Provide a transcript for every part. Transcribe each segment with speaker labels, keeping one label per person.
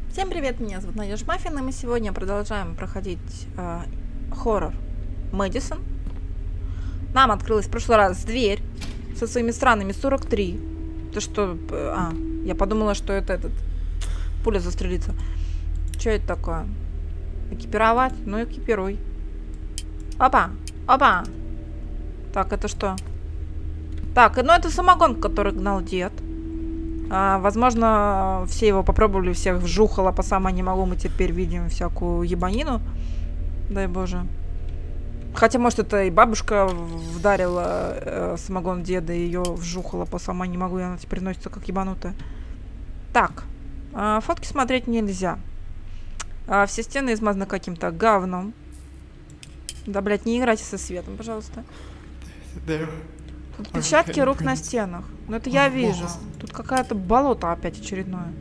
Speaker 1: Всем привет, меня зовут Надежда Маффин, и мы сегодня продолжаем проходить хоррор Мэдисон. Нам открылась в прошлый раз дверь со своими странными 43. То что... я подумала, что это этот... Пуля застрелится. Что это такое? Экипировать? Ну, экипируй. Опа! Опа! Так, это что? Так, ну это самогон, который гнал дед. Возможно, все его попробовали, всех вжухало по самое не могу. Мы теперь видим всякую ебанину. Дай боже. Хотя, может, это и бабушка вдарила самогон деда, и ее вжухало по самое не могу, и она теперь носится как ебанутая. Так. Фотки смотреть нельзя. Все стены измазаны каким-то говном. Да, блядь, не играйте со светом, пожалуйста. Тут отпечатки рук на стенах. Но это я вижу. Тут какое-то болото опять очередное.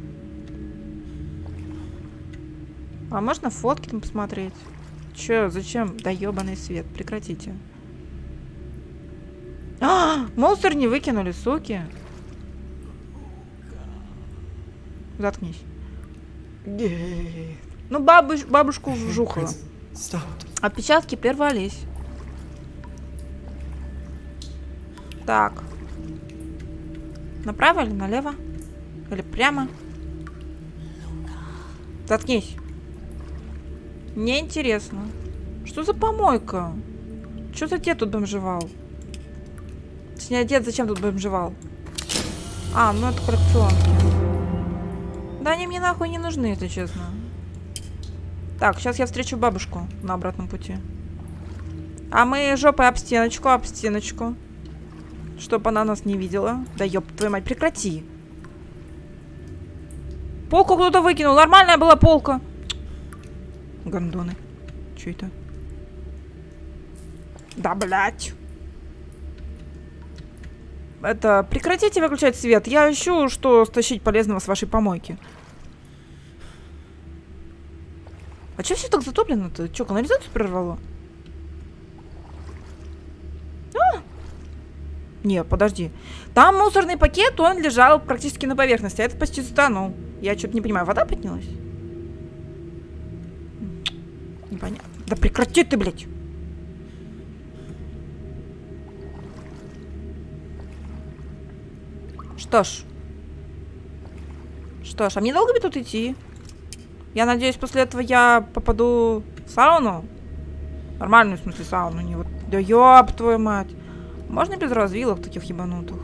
Speaker 1: А можно фотки там посмотреть? Че, зачем? Да ебаный свет, прекратите. Мусор не выкинули, суки. Заткнись. Ну, бабушку вжухала. Отпечатки прервались. Так. Направо или налево? Или прямо? Заткнись. Мне интересно. Что за помойка? Что за дед тут бомжевал? Точнее, дед зачем тут бомжевал? Ну это коллекционки. Да они мне нахуй не нужны, если честно. Так, сейчас я встречу бабушку на обратном пути. А мы жопой об стеночку. Чтоб она нас не видела. Да ёб твою мать, прекрати. Полку кто-то выкинул. Нормальная была полка. Гондоны. Чё это? Да, блядь. Это, прекратите выключать свет. Я ищу, что стащить полезного с вашей помойки. А чё все так затоплено-то? Чё, канализацию прорвало? Не, подожди. Там мусорный пакет, он лежал практически на поверхности, а этот почти затонул. Я что-то не понимаю, вода поднялась? Непонятно. Да прекрати ты, блядь! Что ж, а мне долго бы тут идти? Я надеюсь, после этого я попаду в сауну? Нормальную, в смысле, сауну, не вот... Да ёб твою мать! Можно без развилок таких ебанутых?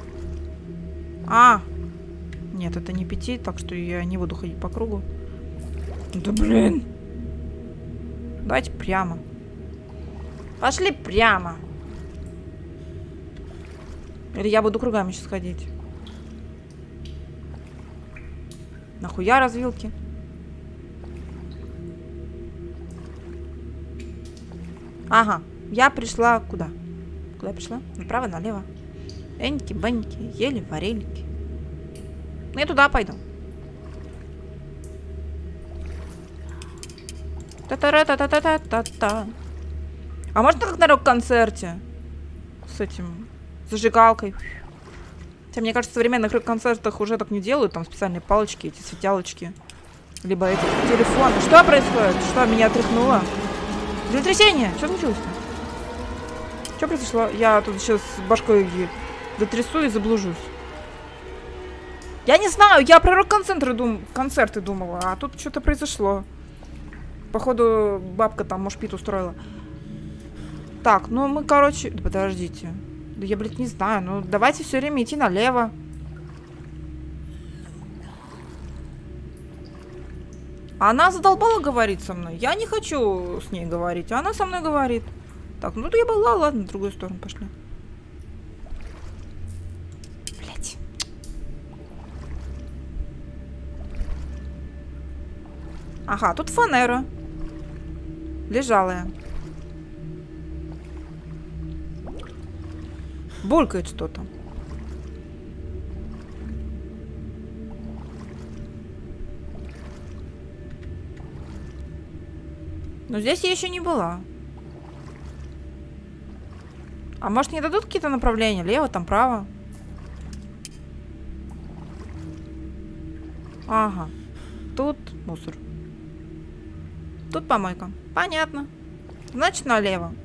Speaker 1: Нет, это не 5, так что я не буду ходить по кругу. Да блин! Давайте прямо. Пошли прямо. Или я буду кругами сейчас ходить. Нахуя развилки? Ага, я пришла куда? Куда я пришла? Направо, налево. Эньки-беньки, ели-вареники. Ну, я туда пойду. Та-та-ра-та-та-та-та-та. А можно как на рок-концерте? С этим... зажигалкой. Хотя, мне кажется, в современных рок-концертах уже так не делают. Там специальные палочки, эти светялочки. Либо эти телефоны. Что происходит? Что, меня отряхнуло? Землетрясение! Что случилось-то? Что произошло? Я тут сейчас башкой дотрясу и заблужусь. Я не знаю, я про рок-концерты думала, а тут что-то произошло. Походу, бабка там мошпит устроила. Так, ну мы, короче... Да подождите. Да я, блядь, не знаю. Ну, давайте все время идти налево. Она задолбала говорить со мной. Я не хочу с ней говорить, а она со мной говорит. Так, ну то я была, ладно, в другую сторону пошли. Блять. Ага, тут фанера. Лежалая. Булькает что-то. Но здесь я еще не была. А может, не дадут какие-то направления? Лево, там, право? Ага. Тут мусор. Тут помойка. Понятно. Значит, налево.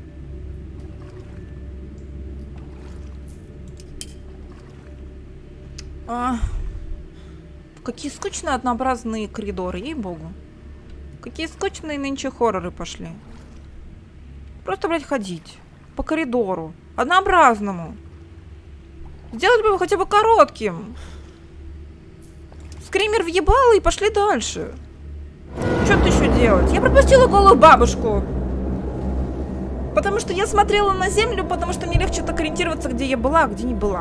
Speaker 1: Какие скучные однообразные коридоры, ей-богу. Какие скучные нынче хорроры пошли. Просто, блядь, ходить по коридору. Однообразному. Сделать бы его хотя бы коротким. Скример въебало и пошли дальше. Что тут еще делать? Я пропустила голую бабушку. Потому что я смотрела на землю, потому что мне легче так ориентироваться, где я была, а где не была.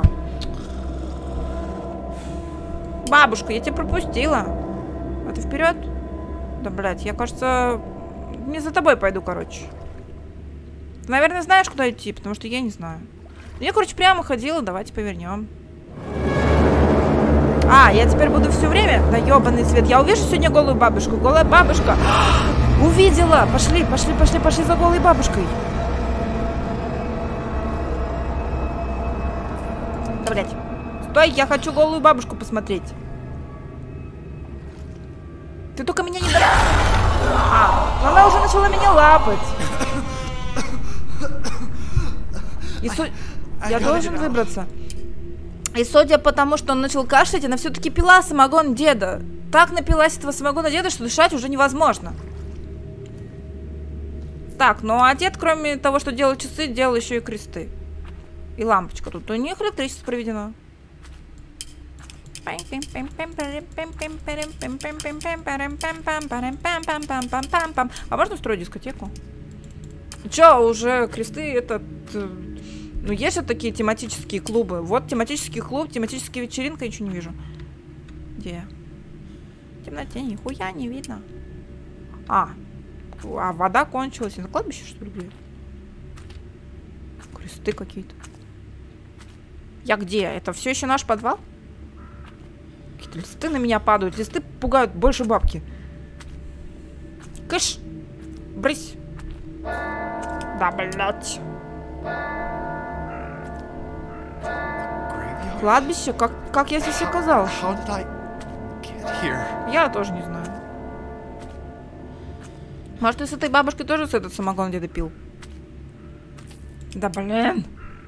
Speaker 1: Бабушка, я тебя пропустила. А ты вперед? Да, блядь, я, кажется, не за тобой пойду, короче. Ты, наверное, знаешь, куда идти, потому что я не знаю. Я, короче, прямо ходила, давайте повернем. А, я теперь буду все время? Да ебаный свет. Я увижу сегодня голую бабушку. Голая бабушка. Увидела. Пошли, пошли, пошли, пошли за голой бабушкой. Да, блядь. Стой, я хочу голую бабушку посмотреть. Ты только меня не... она уже начала меня лапать. Я должен выбраться. И судя по тому, что он начал кашлять, она все-таки пила самогон деда. Так напилась этого самогона деда, что дышать уже невозможно. Так, ну а дед, кроме того, что делал часы, делал еще и кресты. И лампочка. Тут у них электричество проведено. А можно устроить дискотеку? Че, уже кресты этот... Ну, есть же такие тематические клубы. Вот тематический клуб, тематическая вечеринка, я ничего не вижу. Где? В темноте нихуя не видно. А вода кончилась. На кладбище, что ли, где? Кресты какие-то. Я где? Это все еще наш подвал? Какие-то листы на меня падают. Листы пугают больше бабки. Кыш! Брысь! Да, блядь. Кладбище? Как я здесь оказалась? Я тоже не знаю. Может, ты с этой бабушкой тоже с этот самогон деда пил? Да блин.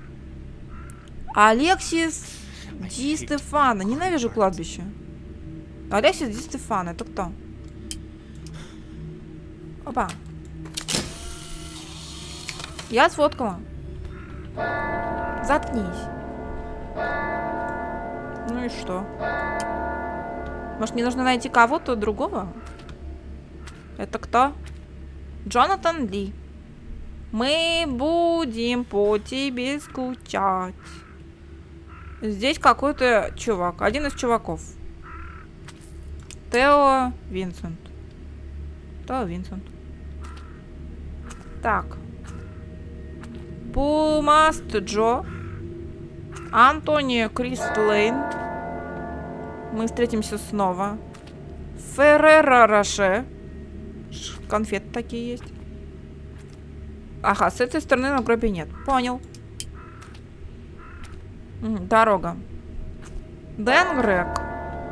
Speaker 1: Алексис Ди Стефано. Ненавижу кладбище. Алексис Ди Стефано. Это кто? Опа. Я сфоткала. Заткнись. Ну и что? Может, мне нужно найти кого-то другого? Это кто? Джонатан Ли. Мы будем по тебе скучать. Здесь какой-то чувак. Один из чуваков. Тео Винсент. Тео Винсент. Так. Пумаст Джо. Антонио Кристлейн. Мы встретимся снова. Феррера Роше. Конфеты такие есть. Ага, с этой стороны на гробе нет. Понял. Дорога. Дэн Грег.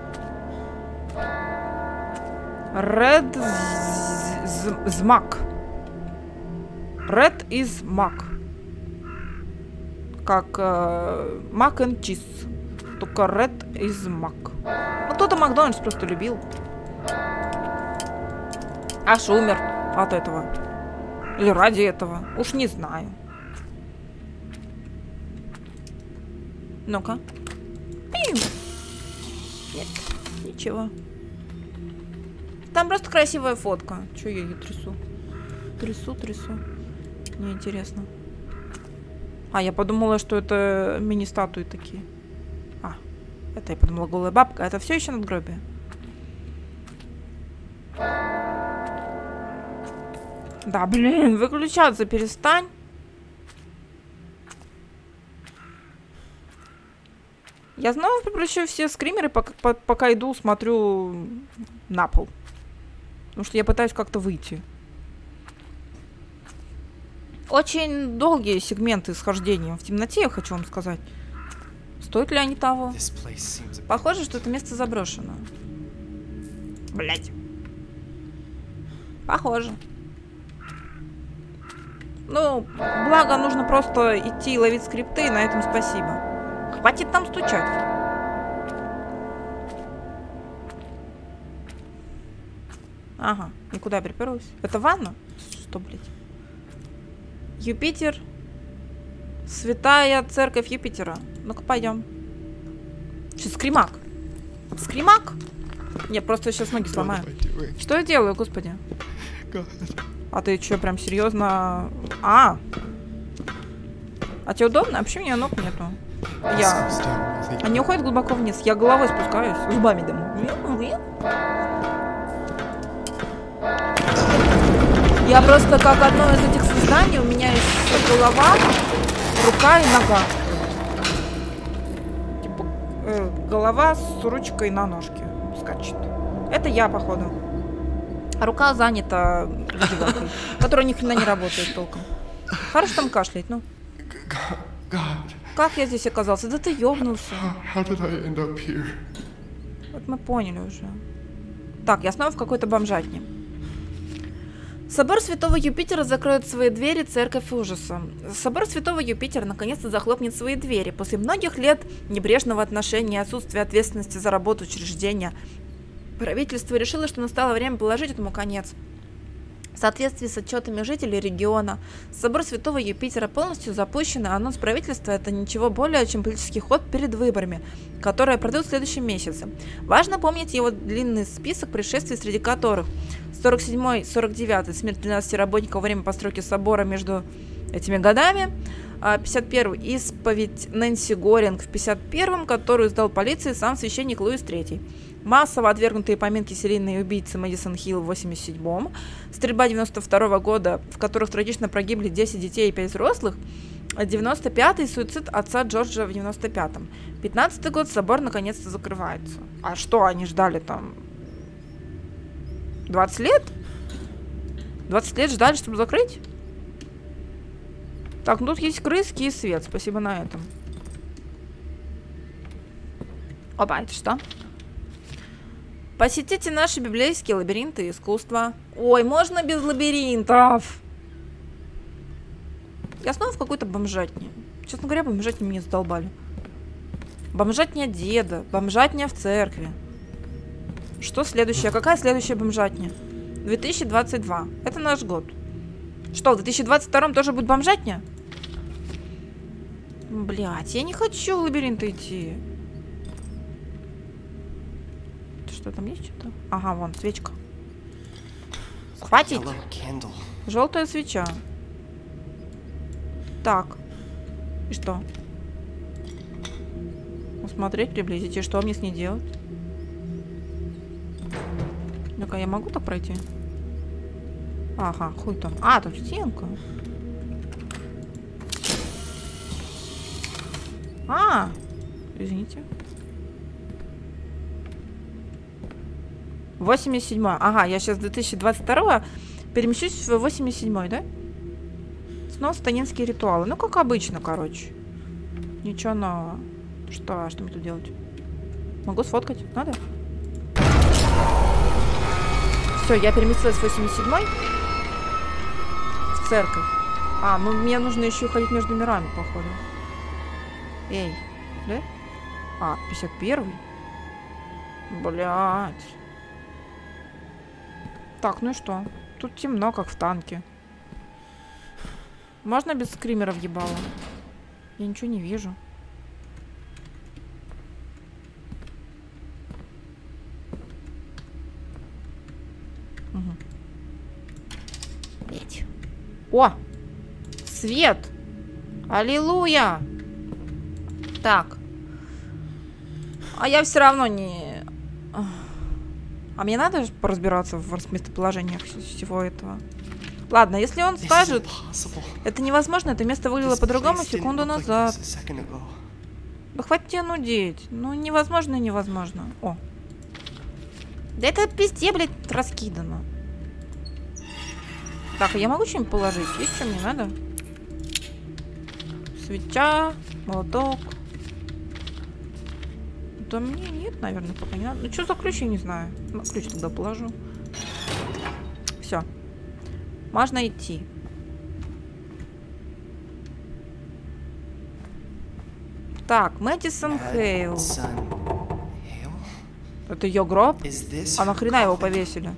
Speaker 1: Ред Змак. Ред из Мак. Как мак and чиз. Только Ред из Мак. Ну, кто-то Макдональдс просто любил. Аж умер от этого. Или ради этого. Уж не знаю. Ну-ка. Нет, ничего. Там просто красивая фотка. Чё я ее трясу? Трясу. Мне интересно. А, я подумала, что это мини-статуи такие. А, это я подумала голая бабка. Это все еще надгробие. Да, блин, выключаться перестань. Я снова выключаю все скримеры, пока иду, смотрю на пол. Потому что я пытаюсь как-то выйти. Очень долгие сегменты с хождением в темноте, я хочу вам сказать. Стоят ли они того? Похоже, что это место заброшено. Блять. Похоже. Ну, благо нужно просто идти и ловить скрипты, и на этом спасибо. Хватит там стучать. Ага, никуда приперлась. Это ванна? Что, блядь? Юпитер. Святая церковь Юпитера. Ну-ка, пойдем. Что, скримак? Скримак? Не, просто сейчас ноги сломаю. Что я делаю, господи? А ты что, прям серьезно? А тебе удобно? А почему у меня ног нету? Они уходят глубоко вниз. Я головой спускаюсь. Зубами дыму. Я просто как одно из этих созданий. У меня есть голова, рука и нога. Типа голова с ручкой на ножке скачет. Это я, походу. А рука занята зажигалкой, которая ни хрена не работает толком. Хорош там кашлять, ну. Как я здесь оказался? Да ты ёбнулся. Вот мы поняли уже. Так, я снова в какой-то бомжатне. Собор Святого Юпитера закроет свои двери, церковь ужаса. Собор Святого Юпитера наконец-то захлопнет свои двери. После многих лет небрежного отношения и отсутствия ответственности за работу учреждения, правительство решило, что настало время положить этому конец. В соответствии с отчетами жителей региона, собор Святого Юпитера полностью запущен, а анонс правительства – это ничего более, чем политический ход перед выборами, которые пройдут в следующем месяце. Важно помнить его длинный список происшествий, среди которых 47-49 – смерть 12 работников во время постройки собора между этими годами, 51-й – исповедь Нэнси Горинг в 51-м, которую сдал полиции сам священник Луис III. Массово отвергнутые поминки серийные убийцы Мэдисон Хилл в 87-м, стрельба 92-го года, в которых трагично погибли 10 детей и 5 взрослых, 95-й суицид отца Джорджа в 95-м. 15-й год собор наконец-то закрывается. А что они ждали там? 20 лет? 20 лет ждали, чтобы закрыть? Так, ну тут есть крыски и свет. Спасибо на этом. Опа, это что? Посетите наши библейские лабиринты искусства. Ой, можно без лабиринтов? Я снова в какой-то бомжатне. Честно говоря, бомжатни меня задолбали. Бомжатня деда, бомжатня в церкви. Что следующее? Какая следующая бомжатня? 2022. Это наш год. Что, в 2022 тоже будет бомжатня? Блять, я не хочу в лабиринты идти. Что там есть что-то? Ага, вон, свечка. Хватит! Желтая свеча. Так. И что? Смотреть, приблизить. И что мне с ней делать? Ну-ка, я могу так пройти? Ага, хуй там. А, тут стенка. А, извините. 87-й. Ага, я сейчас 2022 перемещусь в 87-й, да? Снова сатанинские ритуалы. Ну, как обычно, короче. Ничего нового. Что мне тут делать? Могу сфоткать? Надо? Все, я переместилась в 87-й. В церковь. А, ну мне нужно еще ходить между мирами, походу. Эй, да? А, 51-й. Блять. Так, ну и что? Тут темно, как в танке. Можно без скримеров ебало? Я ничего не вижу. Угу. О! Свет! Аллилуйя! Так. А я все равно не... А мне надо же поразбираться в местоположениях всего этого. Ладно, если он скажет, это невозможно, это место выглядело по-другому секунду назад. Да хватит тебя нудеть. Ну, невозможно и невозможно. О. Да это везде, блядь, раскидано. Так, а я могу что-нибудь положить? Есть что мне надо? Свеча, молоток. Да мне нет, наверное, пока не надо. Ну, что за ключ, я не знаю. Ну, ключ тогда положу. Все. Можно идти. Так, Мэдисон Хейл. Это ее гроб? А нахрена его повесили?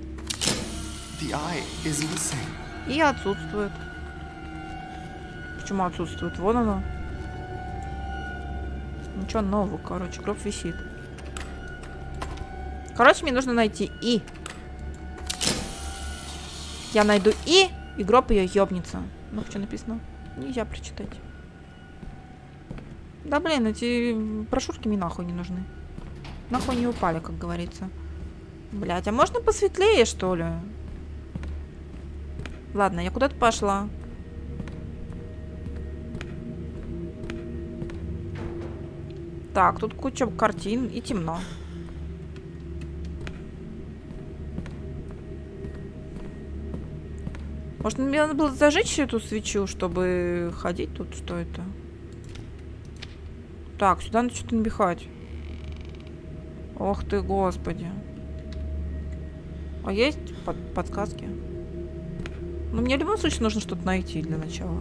Speaker 1: И отсутствует. Почему отсутствует? Вон оно. Ничего нового, короче, гроб висит. Короче, мне нужно найти И. Я найду И гроб ее ёбнется. Ну, что написано? Нельзя прочитать. Да, блин, эти брошюрки мне нахуй не нужны. Нахуй не упали, как говорится. Блять, а можно посветлее, что ли? Ладно, я куда-то пошла. Так, тут куча картин и темно. Может, мне надо было зажечь эту свечу, чтобы ходить тут? Что это? Так, сюда надо что-то набихать. Ох ты, господи. А есть подсказки? Ну, мне в любом случае нужно что-то найти для начала.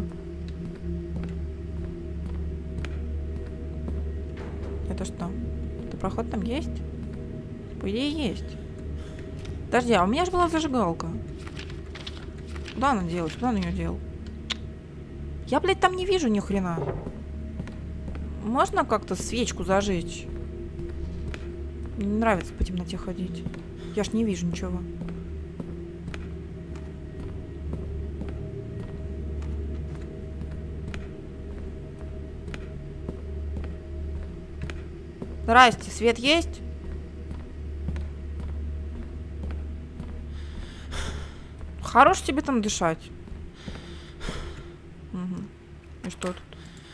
Speaker 1: Это что? Это проход там есть? По идее, есть. Подожди, а у меня же была зажигалка. Куда она делась? Куда она ее делал? Я, блядь, там не вижу ни хрена. Можно как-то свечку зажечь? Мне не нравится по темноте ходить. Я ж не вижу ничего. Здрасте, свет есть? Хорош тебе там дышать. Угу. И что тут?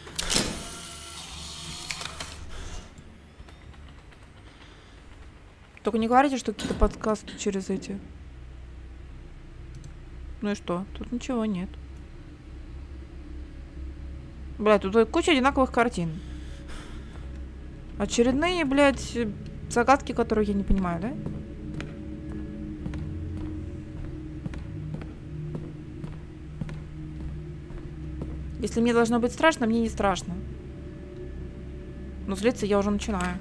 Speaker 1: Только не говорите, что какие-то подсказки через эти. Ну и что? Тут ничего нет. Блядь, тут куча одинаковых картин. Очередные, блядь, загадки, которые я не понимаю, да? Если мне должно быть страшно, мне не страшно. Но злиться я уже начинаю.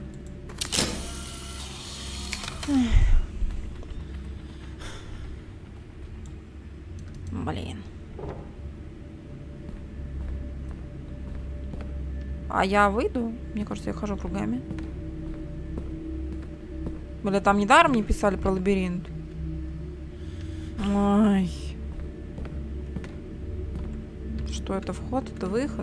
Speaker 1: Блин. А я выйду? Мне кажется, я хожу кругами. Бля, там недаром не писали про лабиринт. Ой. Что это, вход, это выход?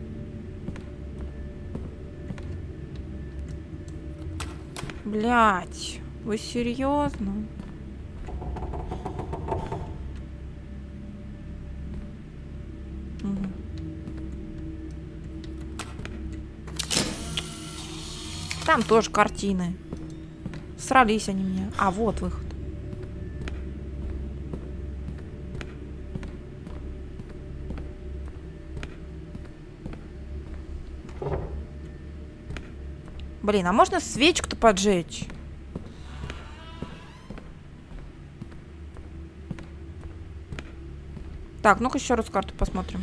Speaker 1: Блять, вы серьезно? Угу. Там тоже картины. Срались они мне. А, вот выход. Блин, а можно свечку-то поджечь? Так, ну-ка еще раз карту посмотрим.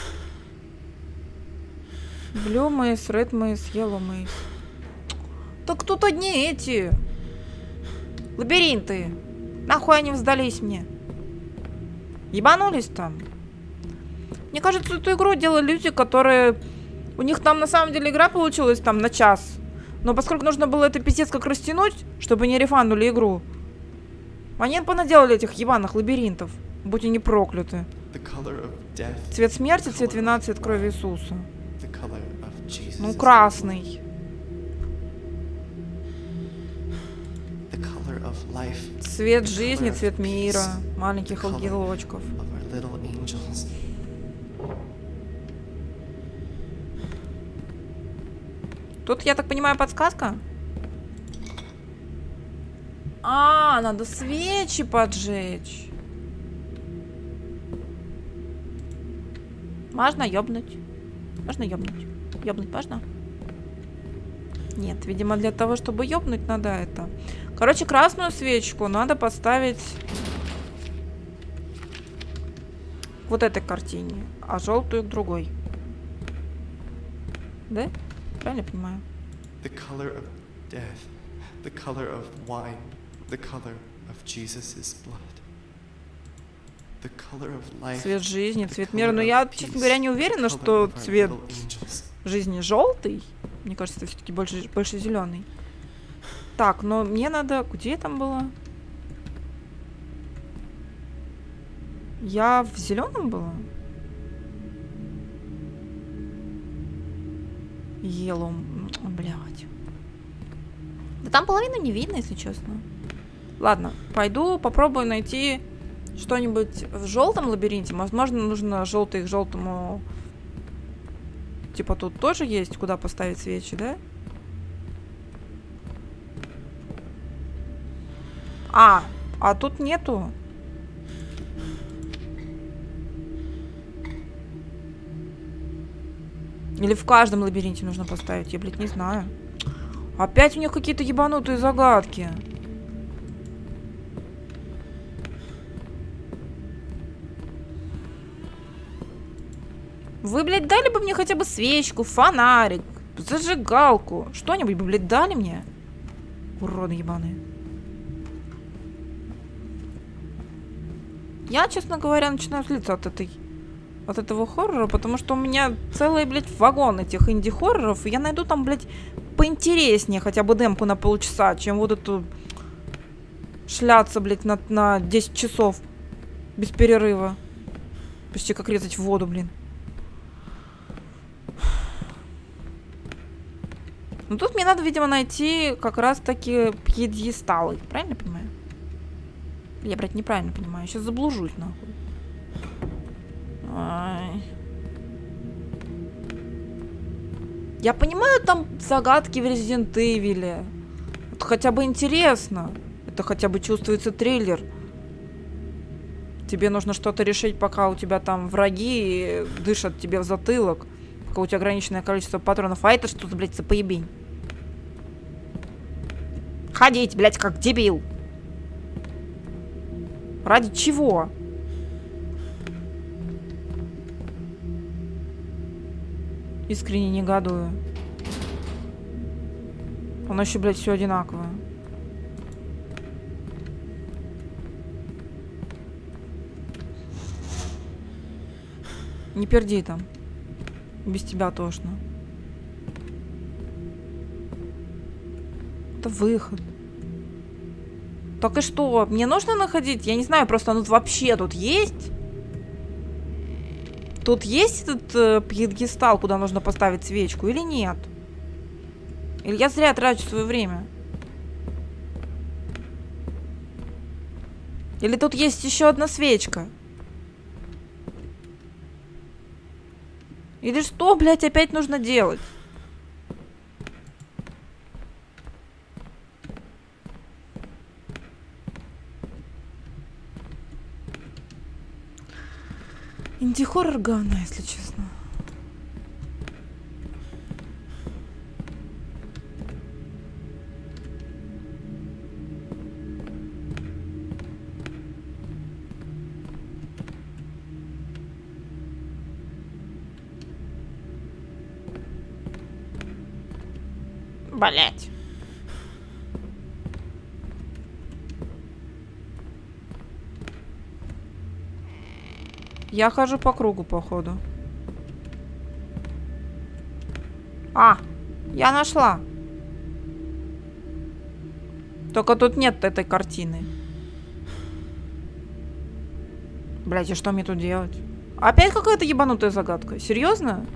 Speaker 1: Blue Maze, Red Maze, Yellow Maze. Так тут одни эти лабиринты. Нахуй они сдались мне? Ебанулись там? Мне кажется, эту игру делали люди, которые... У них там на самом деле игра получилась там на час. Но поскольку нужно было это пиздец как растянуть, чтобы не рефандули игру, они понаделали этих ебаных лабиринтов. Будь они прокляты. Цвет смерти, цвет вина, цвет крови Иисуса. Ну, красный. Цвет жизни, цвет мира. Маленьких ангелочков. Тут, я так понимаю, подсказка? А, надо свечи поджечь. Можно ёбнуть? Можно ёбнуть? Ёбнуть можно? Нет, видимо, для того, чтобы ёбнуть, надо это. Короче, красную свечку надо поставить вот этой картине, а желтую к другой. Да? Правильно я понимаю?
Speaker 2: The color of death, the color of wine, the color of Jesus' blood. The color of life,
Speaker 1: цвет жизни,
Speaker 2: the
Speaker 1: цвет
Speaker 2: color
Speaker 1: мира. Но
Speaker 2: of
Speaker 1: я,
Speaker 2: peace,
Speaker 1: честно говоря, не уверена,
Speaker 2: the color
Speaker 1: что
Speaker 2: of our
Speaker 1: цвет
Speaker 2: little angels.
Speaker 1: жизни желтый. Мне кажется, это все-таки больше зеленый. Так, но мне надо... Где я там была? Я в зеленом была? Yellow. Блядь. Да там половину не видно, если честно. Ладно, пойду попробую найти что-нибудь в желтом лабиринте. Возможно, нужно желтый к желтому. Типа тут тоже есть, куда поставить свечи, да? А тут нету. Или в каждом лабиринте нужно поставить? Я, блядь, не знаю. Опять у них какие-то ебанутые загадки. Вы, блядь, дали бы мне хотя бы свечку, фонарик, зажигалку. Что-нибудь бы, блядь, дали мне? Уроды ебаные. Я, честно говоря, начинаю злиться от этого хоррора, потому что у меня целый, блядь, вагон этих инди-хорроров, и я найду там, блядь, поинтереснее хотя бы демку на полчаса, чем вот эту шляться, блядь, на 10 часов без перерыва. Почти как резать в воду, блин. Ну тут мне надо, видимо, найти как раз-таки пьедесталы. Правильно я понимаю? Я, блядь, неправильно понимаю. Сейчас заблужусь, нахуй. Ай. Я понимаю, там загадки в Resident Evil. Это хотя бы интересно. Это хотя бы чувствуется триллер. Тебе нужно что-то решить, пока у тебя там враги дышат тебе в затылок. Пока у тебя ограниченное количество патронов. А это что-то, блядь, за поебень. Ходить, блядь, как дебил. Ради чего? Искренне негодую. Оно еще, блядь, все одинаковое. Не перди там. Без тебя тошно. Это выход. Так и что? Мне нужно находить? Я не знаю, просто оно вообще тут есть? Тут есть этот пьедестал, куда нужно поставить свечку, или нет? Или я зря трачу свое время? Или тут есть еще одна свечка? Или что, блядь, опять нужно делать? Инди-хоррор говна, если честно. Блять. Я хожу по кругу, походу. Я нашла. Только тут нет этой картины. Блять, и что мне тут делать? Опять какая-то ебанутая загадка. Серьезно?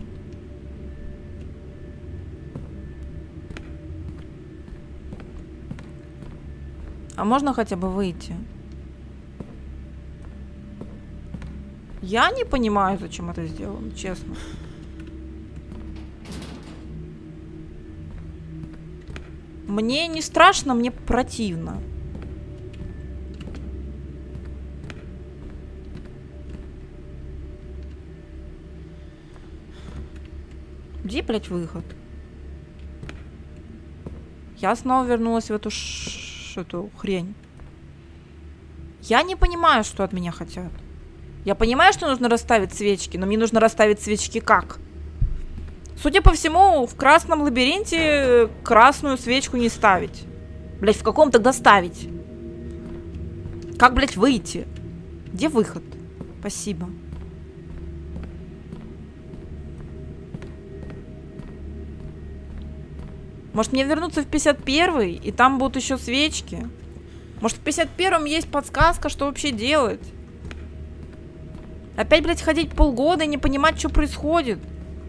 Speaker 1: А можно хотя бы выйти? Я не понимаю, зачем это сделано, честно. Мне не страшно, мне противно. Где, блядь, выход? Я снова вернулась в эту эту хрень. Я не понимаю, что от меня хотят. Я понимаю, что нужно расставить свечки, но мне нужно расставить свечки как? Судя по всему, в красном лабиринте красную свечку не ставить. Блять, в каком тогда ставить? Как, блять, выйти? Где выход? Спасибо. Может, мне вернуться в 51-й, и там будут еще свечки? Может, в 51-м есть подсказка, что вообще делать? Опять, блядь, ходить полгода и не понимать, что происходит?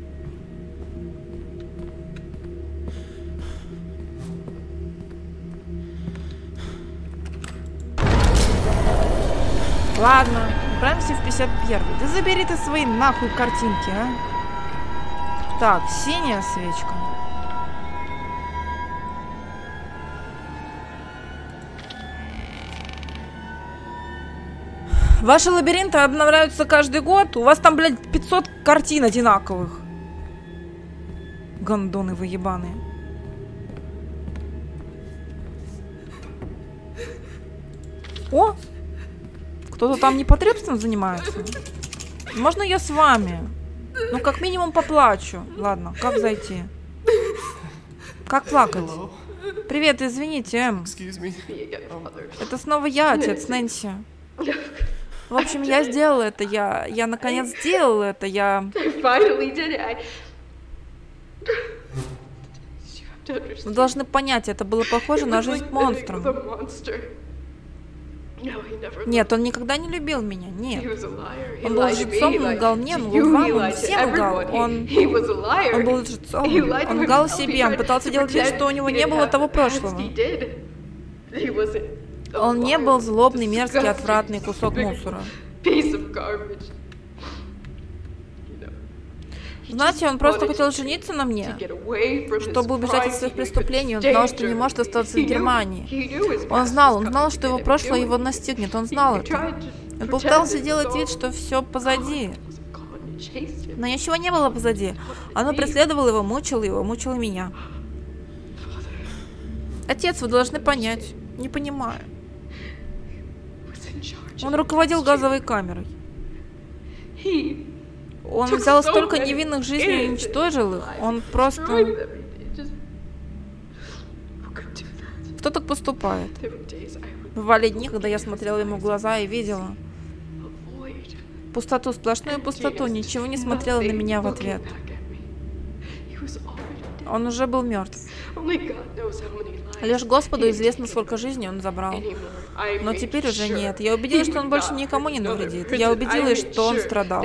Speaker 1: Ладно, отправимся в 51-й. Да забери ты свои нахуй картинки, а. Так, синяя свечка. Ваши лабиринты обновляются каждый год. У вас там, блядь, 500 картин одинаковых. Гондоны вы ебаные. О! Кто-то там непотребством занимается? Можно я с вами? Ну, как минимум поплачу. Ладно, как зайти? Как плакать? Привет, извините, Эм. Это снова я, отец Нэнси. В общем, я сделала это, я наконец сделала это, Вы должны понять, это было похоже на жизнь монстром. Нет, он никогда не любил меня, нет. Он был лжецом, он лгал мне, он лгал вам, он всем лгал. Он был лжецом, он лгал себе, он пытался делать вид, что у него не было того прошлого. Он не был злобный, мерзкий, отвратный кусок мусора. Знаете, он просто хотел жениться на мне, чтобы убежать от своих преступлений. Он знал, что не может остаться в Германии. Он знал, что его прошлое его настигнет. Он знал это. Он пытался делать вид, что все позади. Но ничего не было позади. Оно преследовало его, мучило меня. Отец, вы должны понять. Не понимаю. Он руководил газовой камерой. Он взял столько невинных жизней и уничтожил их. Он просто... Кто так поступает? Бывали дни, когда я смотрела ему в глаза и видела пустоту, сплошную пустоту, ничего не смотрела на меня в ответ. Он уже был мертв. Лишь Господу известно, сколько жизней он забрал. Но теперь уже нет. Я убедилась, что он больше никому не навредит. Я убедилась, что он страдал.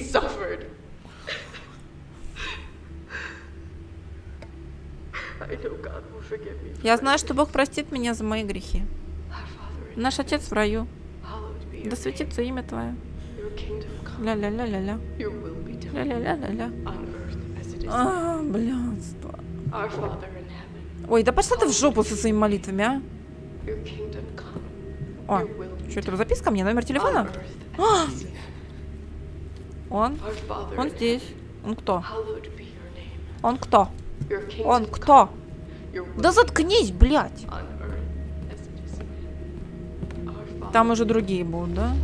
Speaker 1: Я знаю, что Бог простит меня за мои грехи. Наш Отец в раю. Да светится имя Твое. Ля-ля-ля-ля-ля. Ля-ля-ля-ля-ля. Блядство. Ой, да пошла ты в жопу со своими молитвами, а? О, что это, записка мне? Номер телефона? Он здесь. Он кто? Он кто? Он кто? Да заткнись, блядь. Там уже другие будут, да?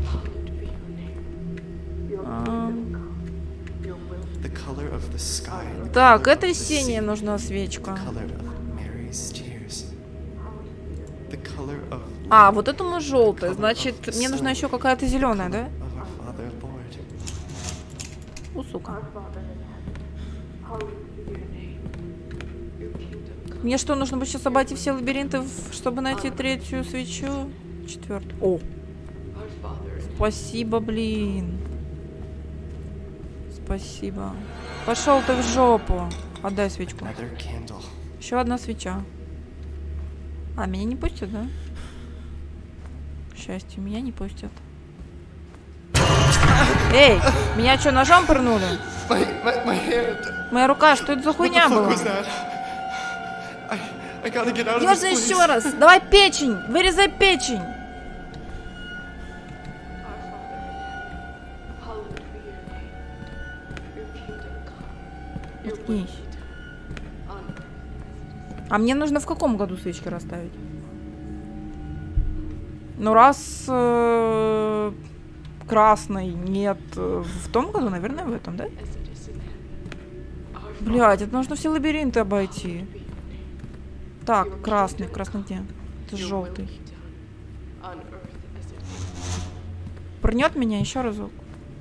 Speaker 1: Так, это синяя нужна свечка. А, вот этому желтая. Значит, мне нужна еще какая-то зеленая, да? У, сука. Мне что, нужно будет сейчас обойти все лабиринты, чтобы найти третью свечу? Четвертую. О! Спасибо, блин. Спасибо. Пошел ты в жопу. Отдай свечку. Еще одна свеча. А, меня не пустят, да? К счастью, меня не пустят. Эй, меня что, ножом пырнули? Моя рука, что это за хуйня была? Можно еще раз. Давай печень, вырезай печень. Заткнись. А мне нужно в каком году свечки расставить? Ну, раз... красный. Нет. В том году, наверное, в этом, да? Блядь, это нужно все лабиринты обойти. Так, красный. Красный где? Это желтый. Пырнет меня еще разок.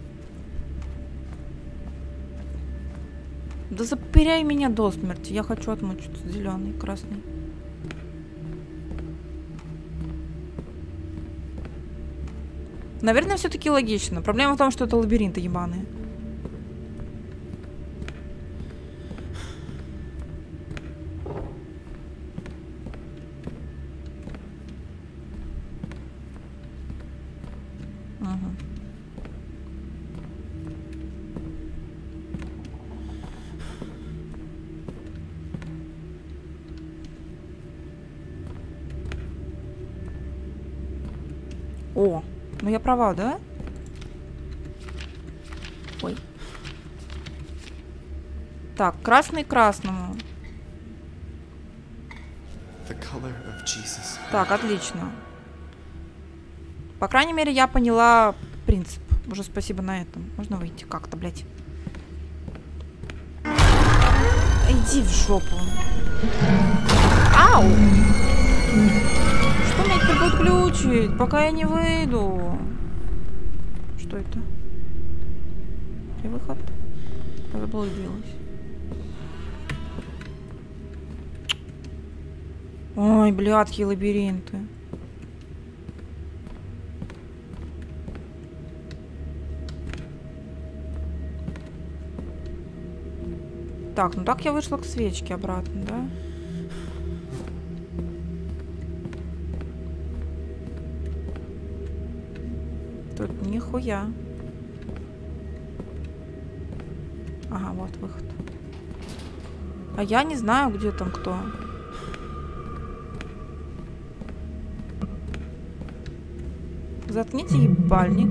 Speaker 1: Да запыряй меня до смерти. Я хочу отмучиться. Зеленый, красный. Наверное, все-таки логично. Проблема в том, что это лабиринты ебаные. Угу. О, ну я права, да? Ой. Так, красный красному.
Speaker 2: The color of Jesus.
Speaker 1: Так, отлично. По крайней мере, я поняла принцип. Уже спасибо на этом. Можно выйти как-то, блядь. Иди в жопу. Ау! Что меня теперь будет глючить, пока я не выйду? Что это? И выход. Заблудилась. Ой, блядские лабиринты. Так, ну так я вышла к свечке обратно, да? Тут нихуя. Ага, вот выход. А я не знаю, где там кто. Заткните ебальник.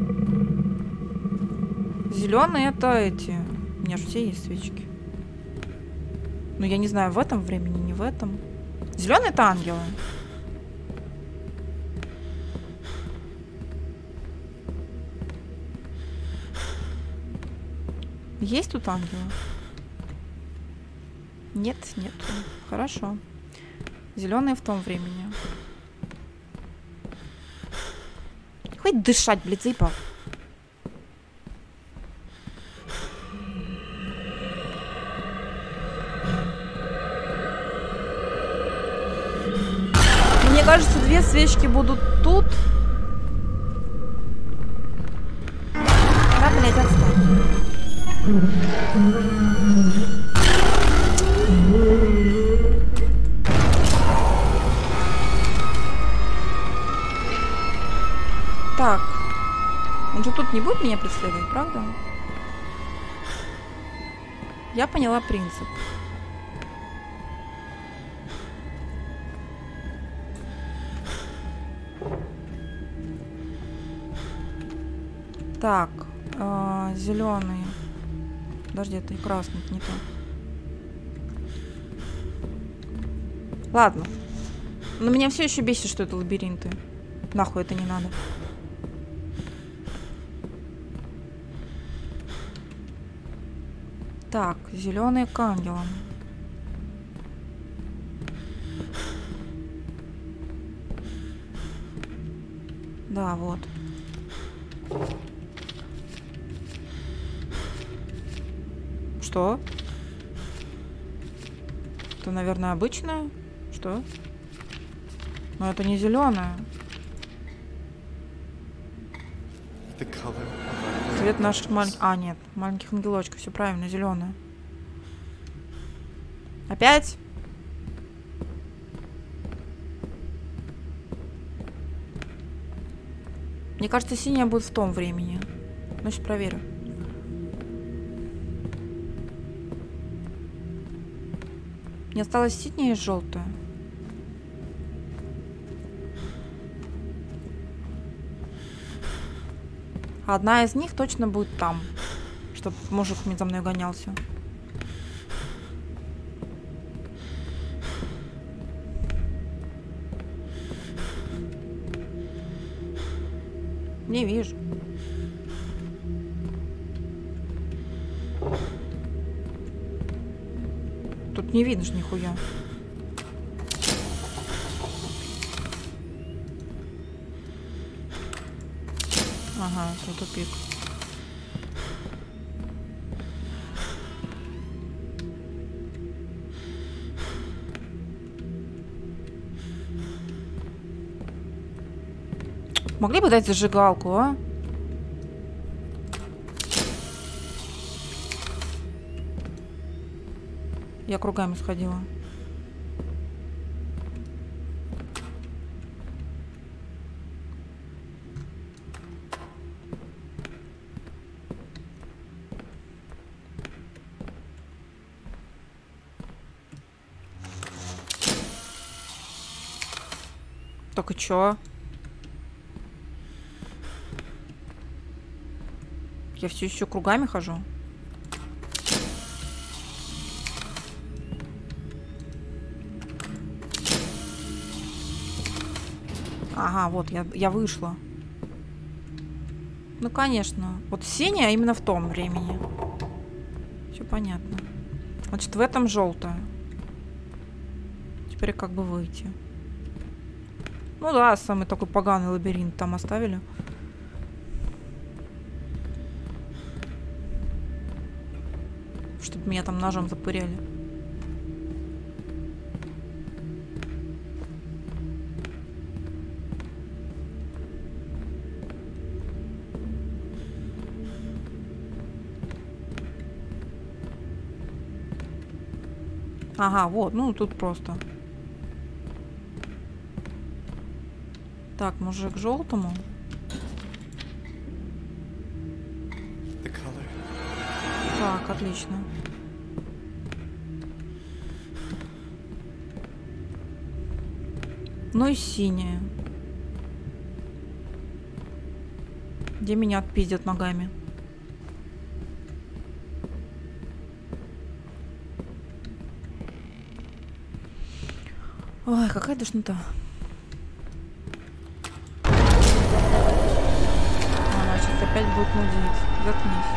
Speaker 1: Зеленые это эти. У меня же все есть свечки. Но я не знаю, в этом времени, не в этом. Зеленые это ангелы. Есть тут ангелы? Нет, нет. Хорошо. Зеленые в том времени. Хоть дышать, блядь, заебал. Мне кажется, две свечки будут тут. Да, блядь, отстань. Так. Он же тут не будет меня преследовать, правда? Я поняла принцип. Так. Зеленый. Подожди, это и красный, это не то. Ладно. Но меня все еще бесит, что это лабиринты. Нахуй это не надо. Так, зеленые к ангелам. Да, вот. Что? Это, наверное, обычное? Что? Но это не зеленое. Цвет наших маленьких... А, нет. Маленьких ангелочков. Все правильно, зеленое. Опять? Мне кажется, синяя будет в том времени. Значит, проверю. Мне осталось синяя и желтая. Одна из них точно будет там. Чтоб мужик за мной гонялся. Не вижу. Тут не видно ж нихуя. Ага, это тупик. Могли бы дать зажигалку, а? Я кругами сходила. Так и чё? Я все еще кругами хожу. Ага, вот, я вышла. Ну, конечно. Вот синяя именно в том времени. Все понятно. Значит, в этом желтое. Теперь как бы выйти. Ну да, самый такой поганый лабиринт там оставили. Чтобы меня там ножом запыряли. Ага, вот, ну тут просто. Так, может, к желтому? Так, отлично. Ну и синяя. Где меня отпиздят ногами? Ой, какая душнота. Она сейчас опять будет нудить. Заткнись.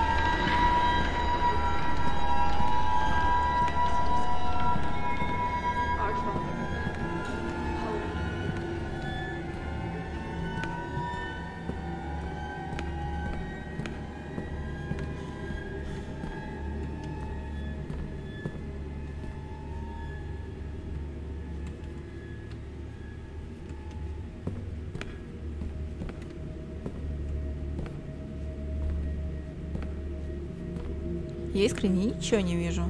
Speaker 1: Я искренне ничего не вижу.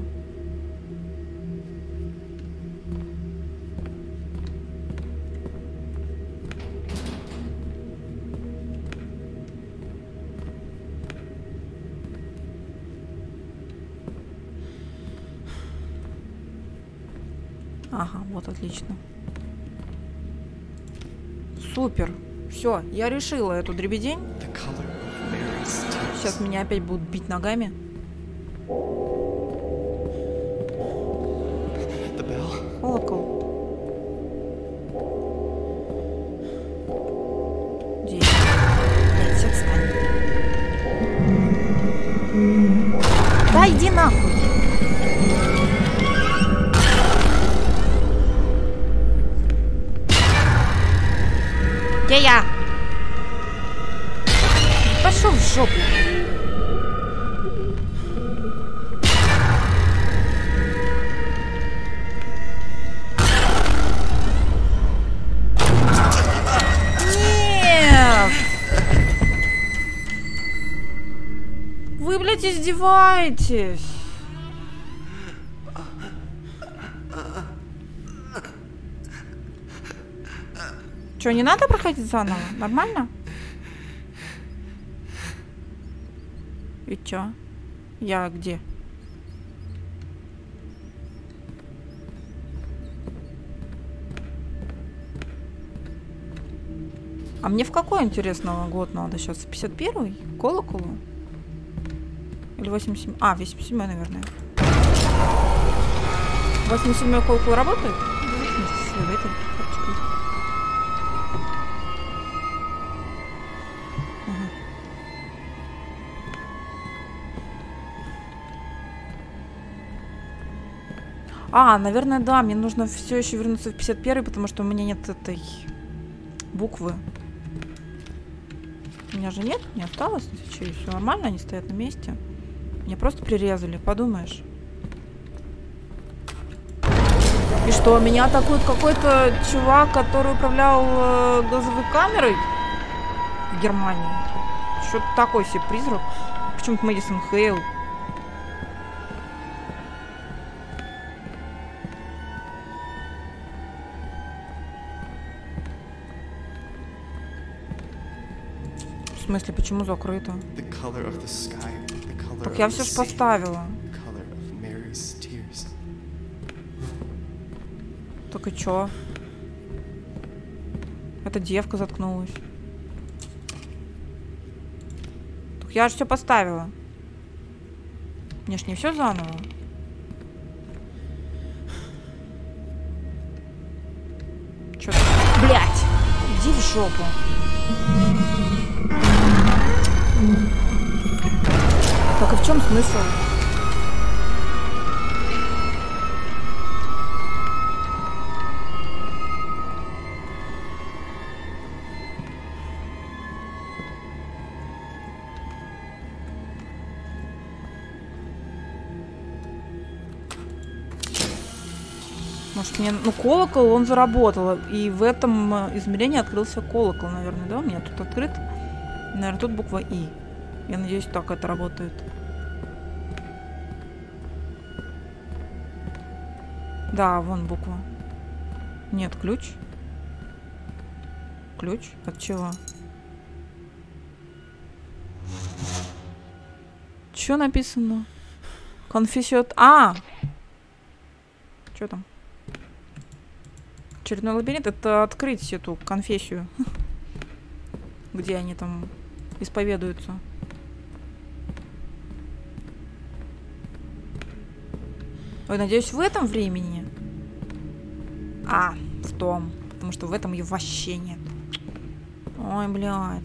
Speaker 1: Ага, вот отлично. Супер. Все, я решила эту дребедень. Сейчас меня опять будут бить ногами. Колокол. Где? Блядь, отстань. Да иди нахуй. Где я? Пошел в жопу. Вы, блядь, издеваетесь. Чё, не надо проходить заново? Нормально? И чё? Я где? А мне в какой, интересно, год надо сейчас? 51-й? Колоколу? Или 87? А, 87-й, наверное. 87-й колокол работает? А, наверное, да, мне нужно все еще вернуться в 51-й, потому что у меня нет этой буквы. У меня же нет, не осталось. Все нормально, они стоят на месте. Меня просто прирезали, подумаешь. И что, меня атакует какой-то чувак, который управлял газовой камерой в Германии? Что-то такой себе призрак. Почему-то Мэдисон Хейл. В смысле, почему закрыто? Так я все ж поставила. Так и чё? Эта девка заткнулась. Так я же все поставила. Мне ж не все заново. Чё? Блять! Иди в жопу. Так и в чем смысл? Может, мне... Ну, колокол, он заработал. И в этом измерении открылся колокол, наверное, да? У меня тут открыт. Наверное, тут буква И. Я надеюсь, так это работает. Да, вон буква. Нет, ключ. Ключ? От чего? Что написано? Конфессиот... А! Что там? Очередной лабиринт. Это открыть эту конфессию. Где они там исповедуются. Ой, надеюсь, в этом времени? А, в том. Потому что в этом ее вообще нет. Ой, блядь.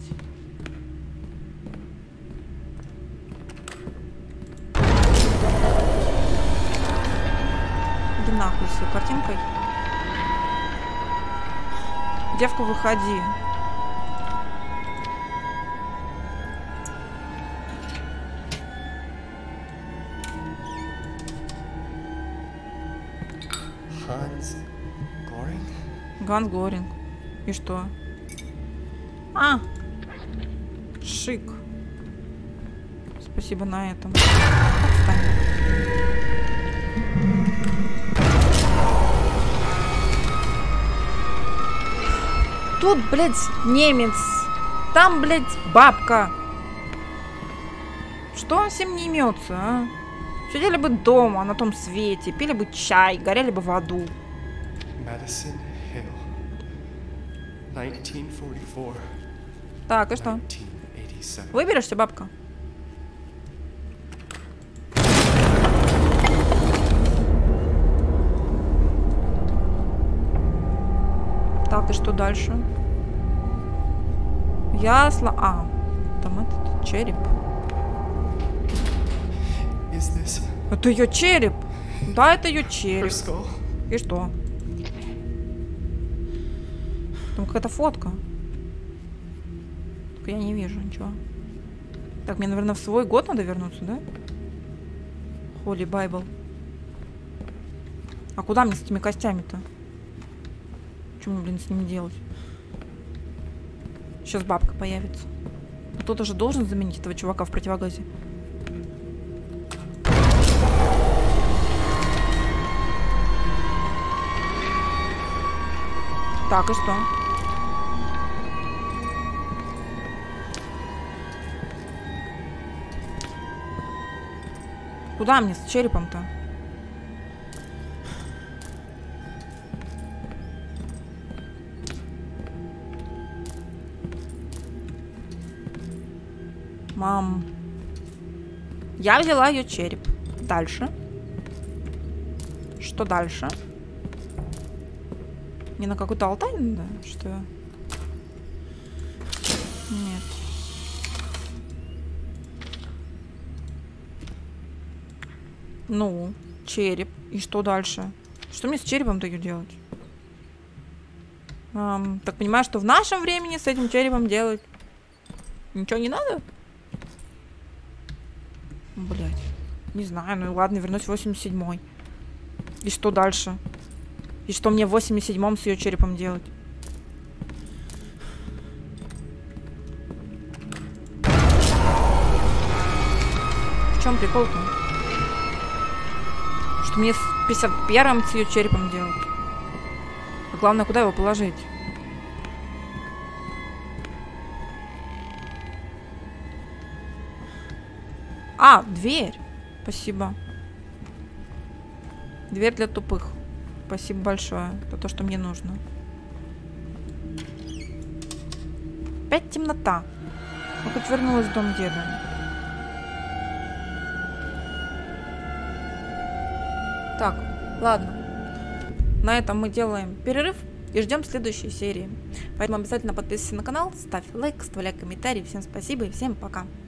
Speaker 1: Иди нахуй с своей картинкой. Девка, выходи. Ганс Горинг. И что? А! Шик. Спасибо на этом. Отстань. Тут, блядь, немец. Там, блядь, бабка. Что он всем не имется, а? Сидели бы дома, на том свете, пили бы чай, горели бы в аду.
Speaker 2: Madison Hill, 1944.
Speaker 1: Так, и что?
Speaker 2: 1987.
Speaker 1: Выберешься, бабка? Так, и что дальше? Ясно. А, там этот череп. Это ее череп. Да, это ее череп. И что? Там какая-то фотка. Только я не вижу ничего. Так, мне, наверное, в свой год надо вернуться, да? Holy Bible. А куда мне с этими костями-то? Что мне, блин, с ними делать? Сейчас бабка появится. Кто-то же должен заменить этого чувака в противогазе. Так, и что? Куда мне с черепом-то? Мам. Я взяла ее череп. Дальше. Что дальше? Не на какой-то алтарь надо? Что? Нет. Ну, череп. И что дальше? Что мне с черепом-то делать? Так понимаю, что в нашем времени с этим черепом делать ничего не надо? Блять. Не знаю, ну ладно, вернусь в 87-й. И что дальше? И что мне в 87-м с ее черепом делать? В чем прикол-то? Что мне в 51-м с ее черепом делать? А главное, куда его положить? А, дверь. Спасибо. Дверь для тупых. Спасибо большое. Это то, что мне нужно. Опять темнота. Я хоть вернулась в дом деда. Так, ладно. На этом мы делаем перерыв и ждем следующей серии. Поэтому обязательно подписывайся на канал, ставь лайк, оставляй комментарий. Всем спасибо и всем пока.